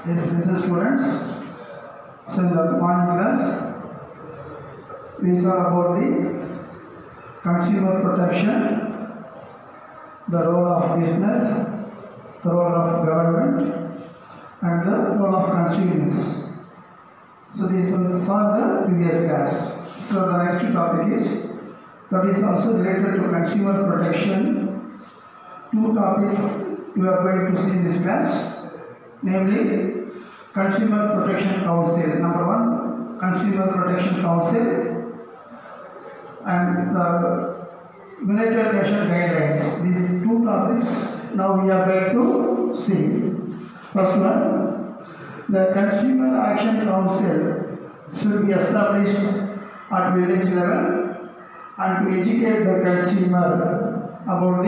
Yes, Mrs. Students. So in the morning class, we saw about the consumer protection, the role of business, the role of government, and the role of consumers. So this was for the previous class. So the next topic is that is also related to consumer protection. Two topics we are going to see in this class, namely Consumer Protection Council. Number one, Consumer Protection Council, and the United Nations guidelines. These two topics now we are going to see. First one, the Consumer Action Council should be established at village level and to educate the consumer about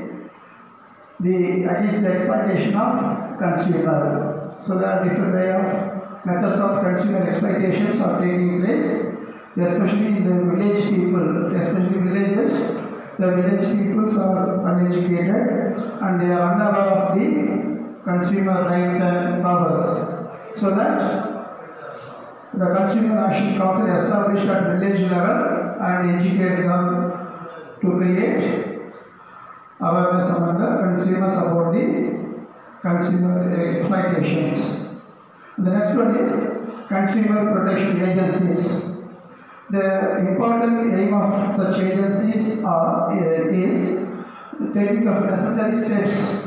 the against the exploitation of consumer. So there are different way of methods of consumer exploitations are taking place, especially in the village people, especially villages. The village peoples are uneducated and they are unaware of the consumer rights and powers. So that the Consumer Action Council established at village level and educate them to create awareness among the consumers about the consumer exploitations. The next one is Consumer Protection Agencies. The important aim of such agencies is taking of necessary steps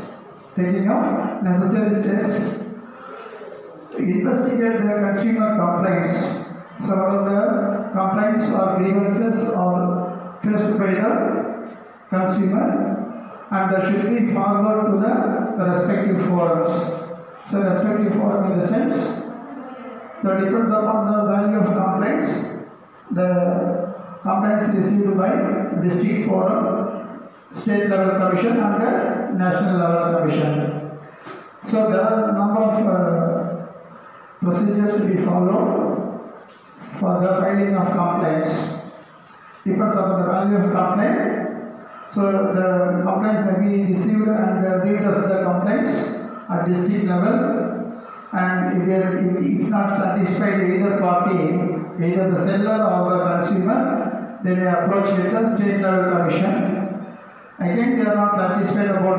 to investigate the consumer complaints. So one of the complaints or grievances are faced by the consumer, and that should be forwarded to the respective forums. So respective forum in the sense that depends upon the value of complaints. The complaints received by district forum, state level commission and the national level commission. So there are a number of procedures to be followed for the filing of complaints. Depends upon the value of complaint. So the complaint may be received and readdressed the complaints at district level, and if not satisfied either party, either the seller or the consumer, they may approach with the state level commission. Again, they are not satisfied about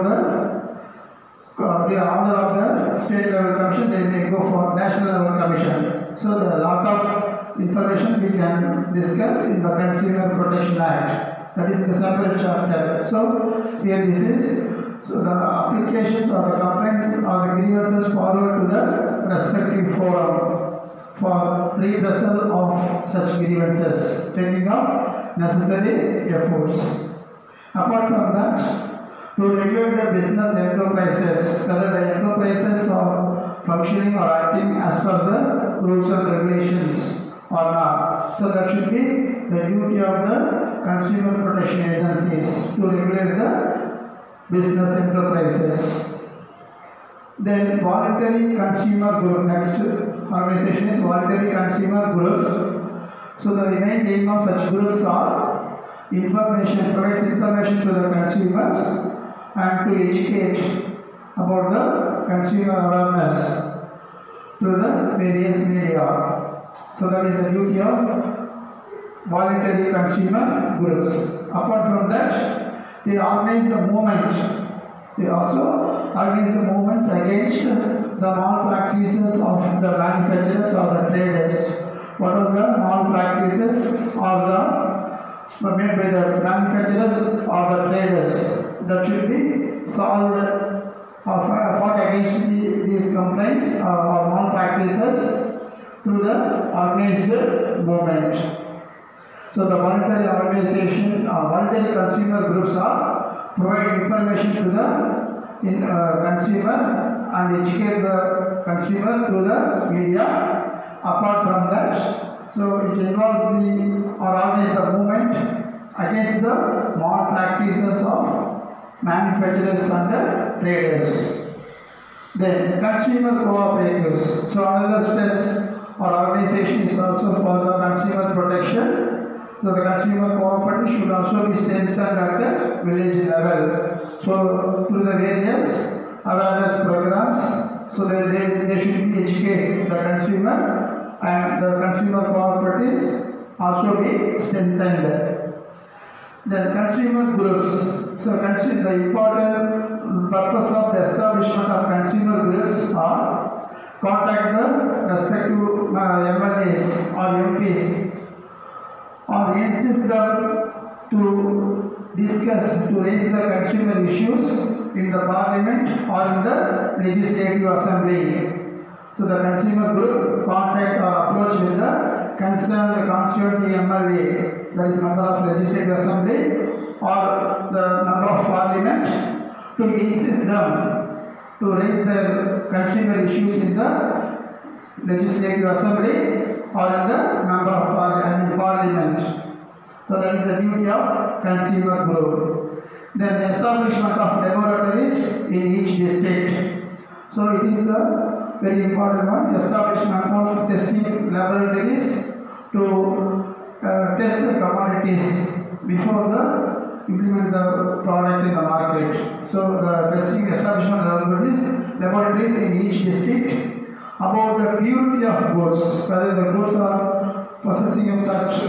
the order of the state level commission, they may go for national level commission. So the lot of information we can discuss in the Consumer Protection Act. That is the separate chapter. So here this is, so the applications or the complaints or the grievances forward to the respective forum for redressal of such grievances, taking of necessary efforts. Apart from that, to regulate the business enterprises, whether the enterprises are functioning or acting as per the rules and regulations or not. So that should be the duty of the Consumer Protection Agencies to regulate the business enterprises. Then voluntary consumer group. Next organization is voluntary consumer groups. So the main aim of such groups are provides information to the consumers and to educate about the consumer awareness through the various media. So that is the duty of voluntary consumer groups. Apart from that, they organize the movement. They also organize the movements against the malpractices of the manufacturers or the traders. What are the malpractices or made by the manufacturers or the traders that should be solved or fought against these complaints or malpractices through the organized movement. So the voluntary organization, voluntary consumer groups are providing information to the consumer and educate the consumer through the media. Apart from that, so it involves or organize the movement against the malpractices of manufacturers and the traders. Then consumer cooperatives. So another steps or organization is also for the consumer protection. So the consumer cooperative should also be strengthened at the village level. So through the various awareness programs so that they should be educate the consumer, and the consumer cooperatives also be strengthened. Then consumer groups. So the important purpose of the establishment of consumer groups are contact the respective MLAs or MPs or insist them to discuss, to raise the consumer issues in the parliament or in the legislative assembly. So the consumer group contact or approach with the concerned constituent MLA, that is member of legislative assembly or the member of parliament, to insist them to raise their consumer issues in the legislative assembly or in the member of parliament. So that is the duty of consumer group. Then the establishment of laboratories in each district. So it is the very important one, establishment of testing laboratories to test the commodities before the implement the product in the market. So the testing establishment laboratories in each district about the purity of goods, whether the goods are possessing of such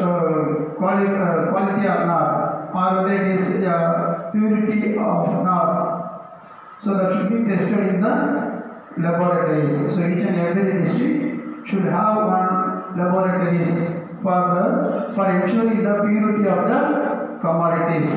quality or not, or whether it is purity or not. So that should be tested in the laboratories. So each and every district should have one laboratories for ensuring the purity of the commodities.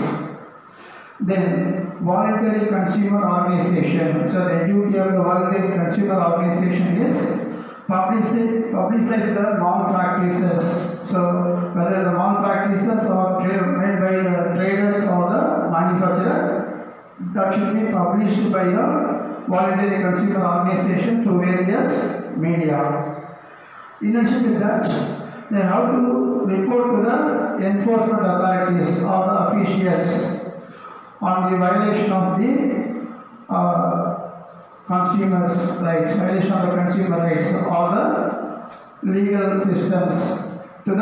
Then voluntary consumer organization. So the duty of the voluntary consumer organization is publicize the malpractices. So whether the malpractices are made by the traders or the manufacturer, that should be published by the voluntary consumer organization through various media. In addition to that, they have to report to the enforcement authorities or the officials on the violation of the consumers' rights, violation of the consumer rights, or the legal systems to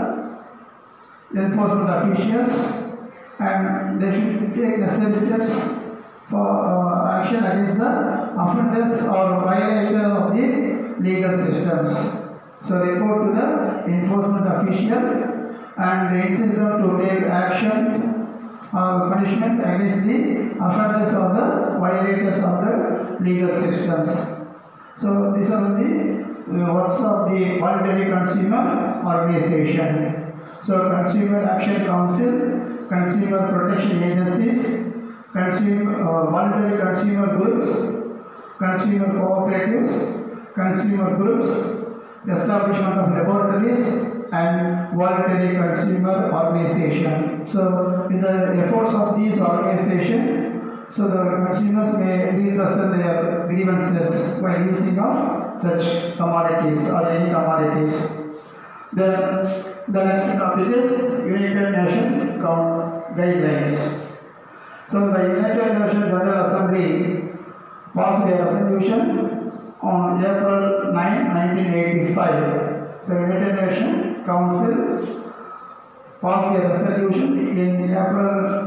the enforcement officials, and they should take necessary steps for action against the offenders or violators of the legal systems. So report to the enforcement official and insist them to take action or punishment against the offenders or the violators of the legal systems. So these are the works of the voluntary consumer organization. So Consumer Action Council, Consumer Protection Agencies, voluntary consumer groups, consumer cooperatives, consumer groups, establishment of laboratories, and voluntary consumer organization. So with the efforts of these organizations, so the consumers may redress their grievances by using of such commodities or any commodities. Then the next topic is United Nations guidelines. So the United Nations General Assembly passed a resolution on April 9, 1985. So United Nations Council passed a resolution in April 9,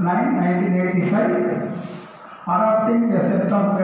1985, adopting a set of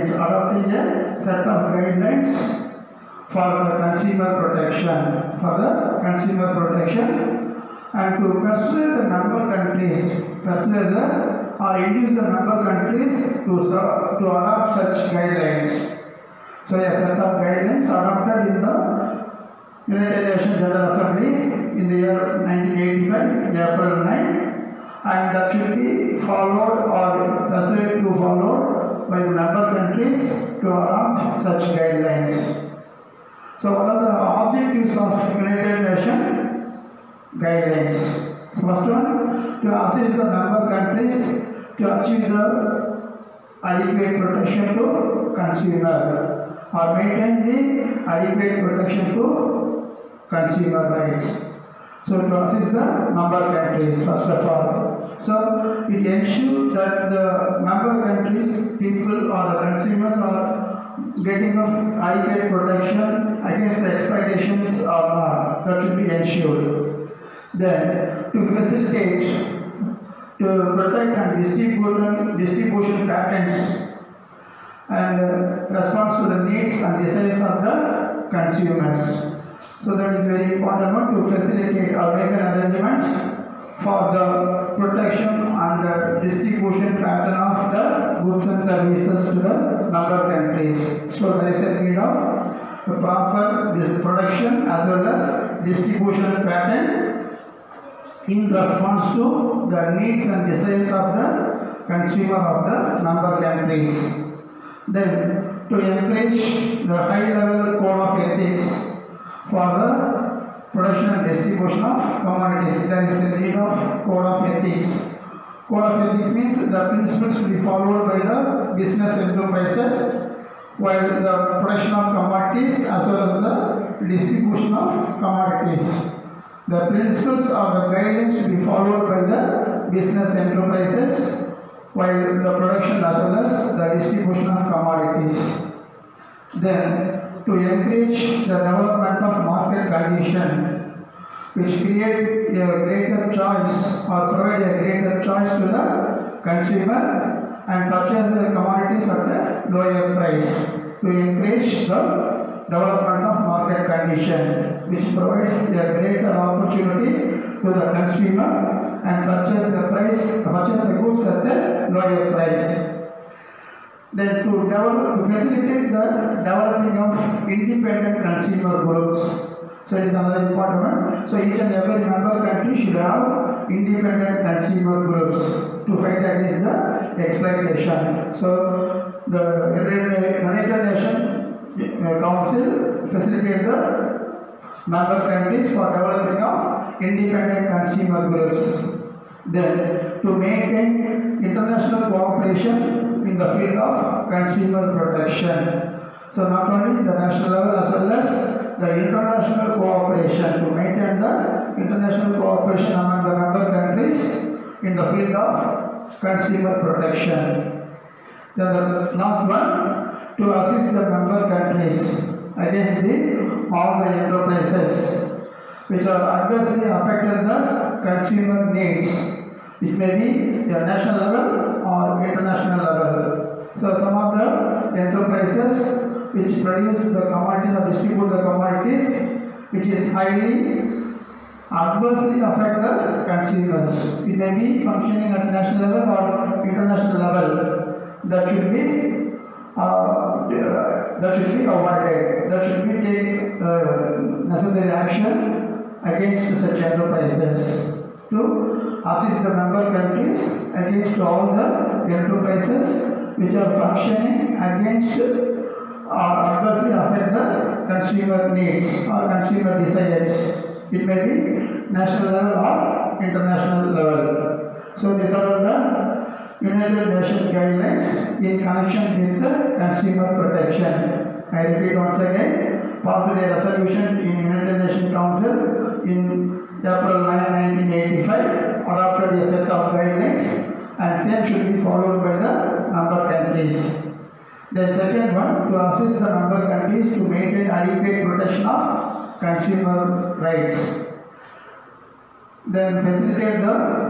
guidelines for the consumer protection, and to persuade the member countries, or induce the member countries to adopt such guidelines. So a set of guidelines adopted in the United Nations General Assembly in the year 1985, April 9, and that should be followed or persuaded to follow by the member countries to adopt such guidelines. So what are the objectives of United Nations guidelines? First one, to assist the member countries to achieve the adequate protection to consumer, or maintain the adequate protection to consumer rights. So to assist the member countries, first of all. So it ensures that the member countries, people or the consumers are getting of adequate protection against the exploitations or not. That should be ensured. Then to facilitate, to protect and distribution patents and responds to the needs and desires of the consumers. So that is very important one to facilitate or make arrangements for the protection and the distribution pattern of the goods and services to the member countries. So there is a need of the proper production as well as distribution pattern in response to the needs and desires of the consumer of the member countries. Then to encourage the high level code of ethics for the production and distribution of commodities, there is a need of code of ethics. Code of ethics means the principles to be followed by the business enterprises while the production of commodities as well as the distribution of commodities. The principles are the guidelines to be followed by the business enterprises while the production as well as the distribution of commodities. Then to encourage the development of market condition which create a greater choice or provide a greater choice to the consumer and purchase the commodities at a lower price. To encourage the development of market condition which provides a greater opportunity to the consumer and purchase the goods at a lower price. Then to facilitate the developing of independent consumer groups. So it is another important one. So each and every member country should have independent consumer groups to fight against the exploitation. So the United Nations Council facilitate the member countries for developing of independent consumer groups. Then to maintain international cooperation in the field of consumer protection. So not only the national level as well as the international cooperation, to maintain the international cooperation among the member countries in the field of consumer protection. Then the last one, to assist the member countries against all the enterprises which are adversely affected the consumer needs, which may be the national level or international level. So some of the enterprises which produce the commodities or distribute the commodities which is highly adversely affect the consumers. It may be functioning at national level or international level. That should be avoided. That should be take necessary action against such enterprises to assist the member countries against all the enterprises which are functioning against or adversely affect the consumer needs or consumer desires. It may be national level or international level. So these are the United Nations guidelines in connection with the consumer protection. I repeat once again, passed a resolution in United Nations Council in April 9, 1985, adopted a set of guidelines and same should be followed by the member countries. The second one, to assist the member countries to maintain adequate protection of consumer rights. Then facilitate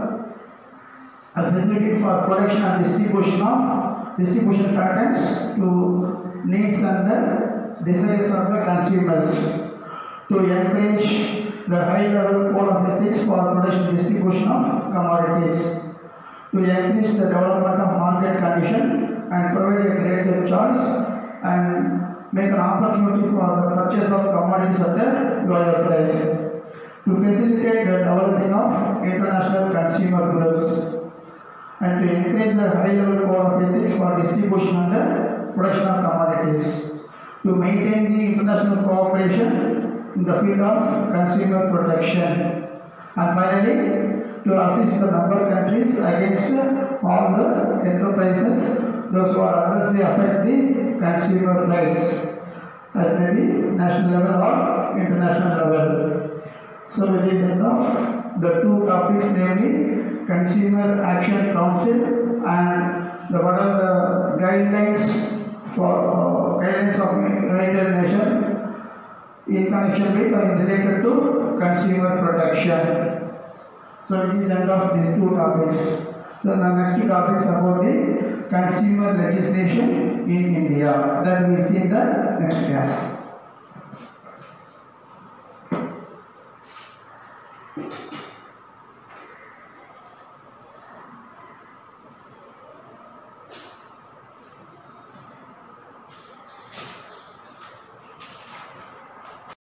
for production and distribution patterns to needs and the desires of the consumers. To encourage the high level code of ethics for production and distribution of commodities. To increase the development of market condition and provide a greater choice and make an opportunity for the purchase of commodities at a lower price. To facilitate the developing of international consumer groups and to increase the high level code of ethics for distribution and the production of commodities. To maintain the international cooperation in the field of consumer protection. And finally, to assist the member countries against all the enterprises, those who are adversely affect the consumer rights at maybe national level or international level. So it is enough the two topics, namely Consumer Action Council and what are the guidelines for guidelines of United Nations in connection with or related to consumer protection. So it is end of these two topics. So the next topic is about the consumer legislation in India. That we will see in the next class.